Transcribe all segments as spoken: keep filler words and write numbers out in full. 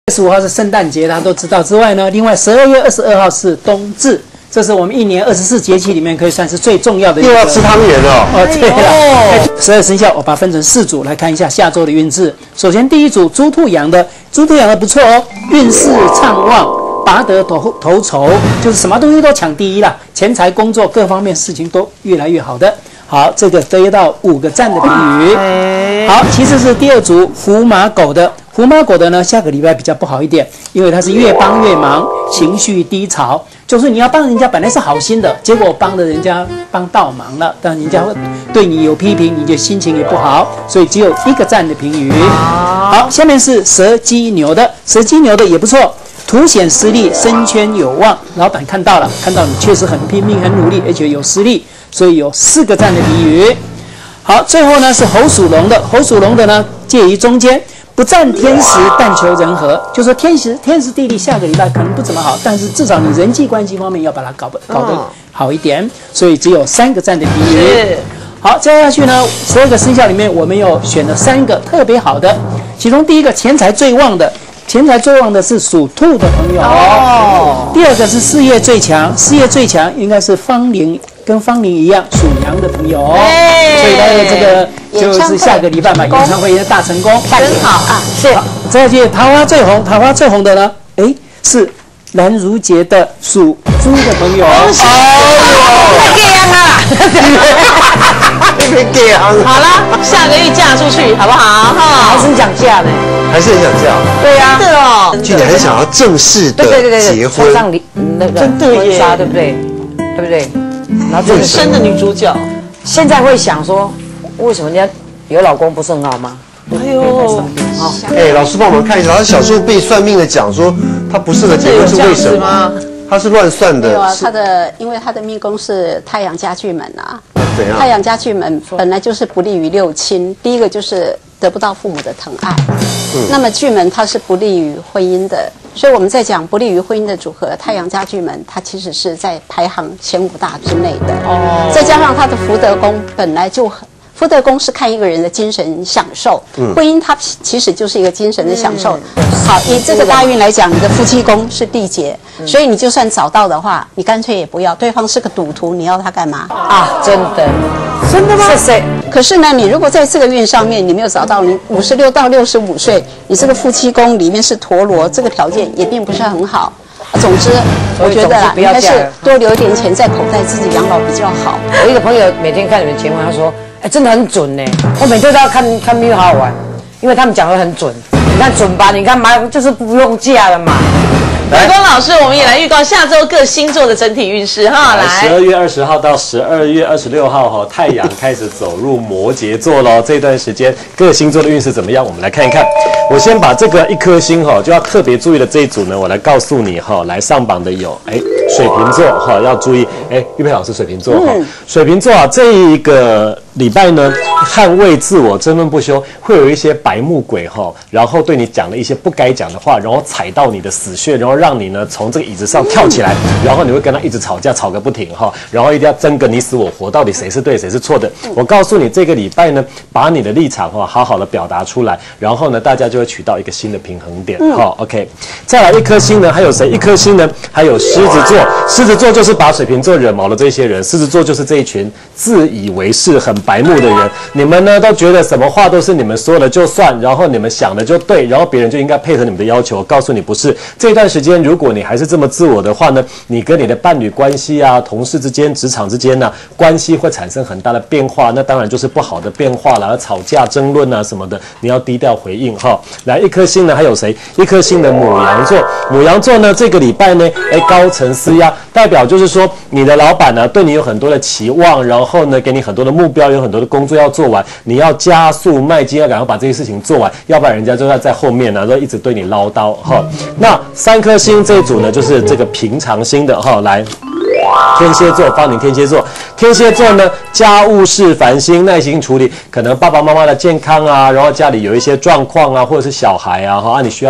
十五号是圣诞节，大家都知道之外呢，另外十二月二十二号是冬至，这是我们一年二十四节气里面可以算是最重要的一个。 又要吃汤圆了哦，对了，十二生肖我把它分成四组来看一下下周的运势。首先第一组猪兔羊的，猪兔羊的不错哦，运势畅旺，拔得头头筹，就是什么东西都抢第一啦，钱财工作各方面事情都越来越好的。好，这个得到五个赞的评语。好，其次是第二组虎马狗的。虎马狗的呢，下个礼拜比较不好一点，因为它是越帮越忙，情绪低潮。就是你要帮人家，本来是好心的，结果帮了人家帮倒忙了，但人家会对你有批评，你的心情也不好，所以只有一个赞的评语。好，下面是蛇鸡牛的，蛇鸡牛的也不错，凸显实力，升迁有望。老板看到了，看到你确实很拼命、很努力，而且有实力，所以有四个赞的评语。好，最后呢是猴属龙的，猴属龙的呢介于中间。不占天时，但求人和，就说天时天时地利，下个礼拜可能不怎么好，但是至少你人际关系方面要把它搞搞得好一点，所以只有三个赞的评语。好，接下去呢，十二个生肖里面我们又选了三个特别好的，其中第一个钱财最旺的，钱财最旺的是属兔的朋友哦。第二个是事业最强，事业最强应该是方玲。跟方玲一样属羊的朋友，所以他的这个就是下个礼拜嘛，演唱会也大成功， 真好啊！是。 再去桃花最红，桃花最红的呢，哎，是蓝如杰的属猪的朋友。 恭喜！太给样了， 别给啊！ 好了，下个月嫁出去好不好？哈，还是想嫁呢？ 还是很想嫁。 对呀，是哦。 去年还是想要正式的结婚， 上那个婚纱，对不对？对不对？然后人生的女主角，现在会想说，为什么人家有老公不是很好吗？哎呦， 哎，老师帮我们看一下，他小时候被算命的讲说他不适合结婚是为什么？他是乱算的。 没有啊，他的因为他的命宫是太阳家巨门啊， 怎样？ 太阳家巨门本来就是不利于六亲，第一个就是得不到父母的疼爱，嗯、那么巨门它是不利于婚姻的。所以我们在讲不利于婚姻的组合，太阳加巨门，它其实是在排行前五大之内的。哦，再加上它的福德宫本来就很，福德宫是看一个人的精神享受，嗯、婚姻它其实就是一个精神的享受。嗯、好，以这个大运来讲，你的夫妻宫是地劫，嗯、所以你就算找到的话，你干脆也不要，对方是个赌徒，你要他干嘛？ 啊，真的， 真的吗？ 是谁？ 可是呢，你如果在这个运上面你没有找到，你五十六到六十五岁，你这个夫妻宫里面是陀螺，这个条件也并不是很好。总之，我觉得啦，你还是多留一点钱在口袋，自己养老比较好。 我一个朋友每天看你们节目，他说：“哎，真的很准呢。我每天都要看看命，好好玩，因为他们讲的很准。你看准吧？你看嘛，就是不用嫁了嘛。”伟光老师，我们也来预告下周各星座的整体运势哈。来， 十二月二十号到十二月二十六号哈，太阳开始走入摩羯座喽。这段时间各星座的运势怎么样？我们来看一看。我先把这个一颗星哈，就要特别注意的这一组呢，我来告诉你哈。来上榜的有哎水瓶座哈，要注意哎，玉佩老师水瓶座哈，嗯、水瓶座啊这一个礼拜呢，捍卫自我，争论不休，会有一些白目鬼哈，然后对你讲了一些不该讲的话，然后踩到你的死穴，然后让你呢从这个椅子上跳起来，然后你会跟他一直吵架，吵个不停哈，然后一定要争个你死我活，到底谁是对谁是错的。我告诉你，这个礼拜呢，把你的立场哈好好的表达出来，然后呢，大家就会取到一个新的平衡点哈。OK， 再来一颗星呢，还有谁？一颗星呢，还有狮子座。狮子座就是把水瓶座惹毛的这些人，狮子座就是这一群自以为是、很白目的人。你们呢都觉得什么话都是你们说了就算，然后你们想的就对，然后别人就应该配合你们的要求。我告诉你不是，这段时间如果你还是这么自我的话呢，你跟你的伴侣关系啊、同事之间、职场之间呢、啊，关系会产生很大的变化，那当然就是不好的变化了，吵架、争论啊什么的，你要低调回应哈。来，一颗星呢还有谁？一颗星的牡羊座，牡羊座呢这个礼拜呢，哎高层施压，代表就是说你的老板呢对你有很多的期望，然后呢给你很多的目标，有很多的工作要做完，你要加速迈进，要赶快把这些事情做完，要不然人家就要在后面呢、啊，都一直对你唠叨哈。那三颗星这一组呢，就是这个平常心的哈，来。天蝎座，方宁天蝎座，天蝎座呢，家务事烦心，耐心处理，可能爸爸妈妈的健康啊，然后家里有一些状况啊，或者是小孩啊，哈，啊，你需要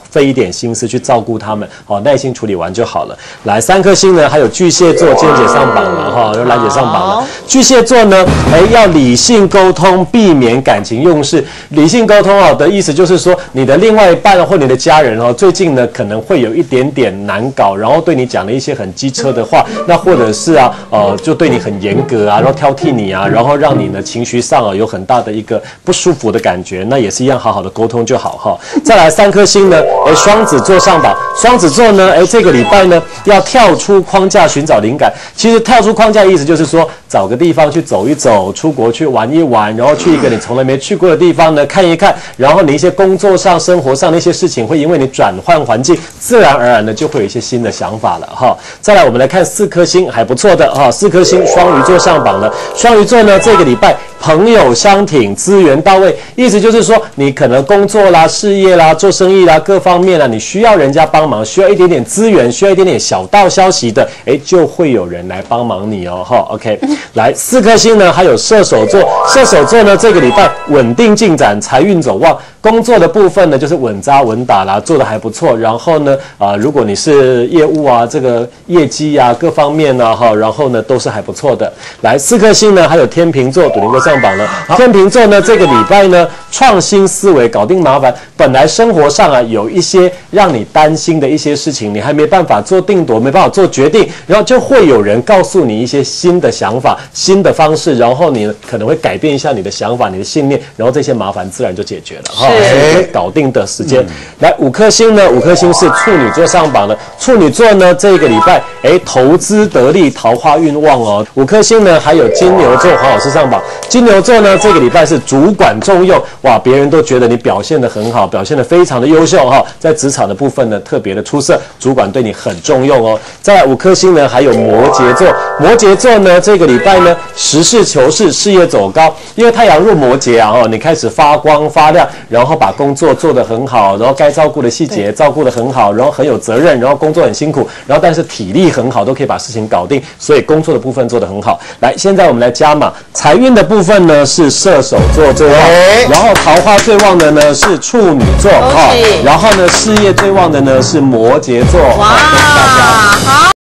费一点心思去照顾他们，好，耐心处理完就好了。来，三颗星呢，还有巨蟹座，今天姐上榜了哈，有兰姐上榜了。巨蟹座呢，哎，要理性沟通，避免感情用事。理性沟通啊的意思就是说，你的另外一半或你的家人哦，最近呢可能会有一点点难搞，然后对你讲了一些很机车的话，那或者是啊，呃，就对你很严格啊，然后挑剔你啊，然后让你呢情绪上啊有很大的一个不舒服的感觉，那也是一样好好的沟通就好哈。再来三颗星呢，哎，双子座上榜，双子座呢，哎，这个礼拜呢要跳出框架寻找灵感。其实跳出框架的意思就是说，找个地方去走一走，出国去玩一玩，然后去一个你从来没去过的地方呢看一看，然后你一些工作上、生活上的一些事情会因为你转换环境，自然而然的就会有一些新的想法了哈。再来，我们来看四颗星，还不错的哈，四颗星，双鱼座上榜了。双鱼座呢，这个礼拜朋友相挺，资源到位，意思就是说，你可能工作啦、事业啦、做生意啦各方面啦，你需要人家帮忙，需要一点点资源，需要一点点小道消息的，哎，就会有人来帮忙你哦哈。OK， 来四颗星呢，还有射手座，射手座呢这个礼拜稳定进展，财运走旺。工作的部分呢，就是稳扎稳打啦，做得还不错。然后呢，啊、呃，如果你是业务啊，这个业绩啊，各方面啊，哈，然后呢都是还不错的。来，四颗星呢，还有天秤座，赌林哥上榜了。天秤座呢，这个礼拜呢，创新思维，搞定麻烦。本来生活上啊有一些让你担心的一些事情，你还没办法做定夺，没办法做决定，然后就会有人告诉你一些新的想法、新的方式，然后你可能会改变一下你的想法、你的信念，然后这些麻烦自然就解决了哈。是搞定的时间。嗯、来，五颗星呢？五颗星是处女座上榜的。处女座呢，这个礼拜哎，投资得力，桃花运旺哦。五颗星呢，还有金牛座黄老师上榜。金牛座呢，这个礼拜是主管重用，哇，别人都觉得你表现得很好，表现得非常的优秀哈，在职场的部分呢特别的出色，主管对你很重用哦。再来五颗星呢，还有摩羯座。摩羯座呢，这个礼拜呢，实事求是，事业走高，因为太阳入摩羯啊，哦，你开始发光发亮，然后把工作做得很好，然后该照顾的细节照顾得很好，然后很有责任，然后工作很辛苦，然后但是体力很好，都可以把事情搞定，所以工作的部分做得很好。来，现在我们来加码，财运的部分呢是射手座最旺，然后桃花最旺的呢是处女座哈，然后呢事业最旺的呢是摩羯座。哇，好。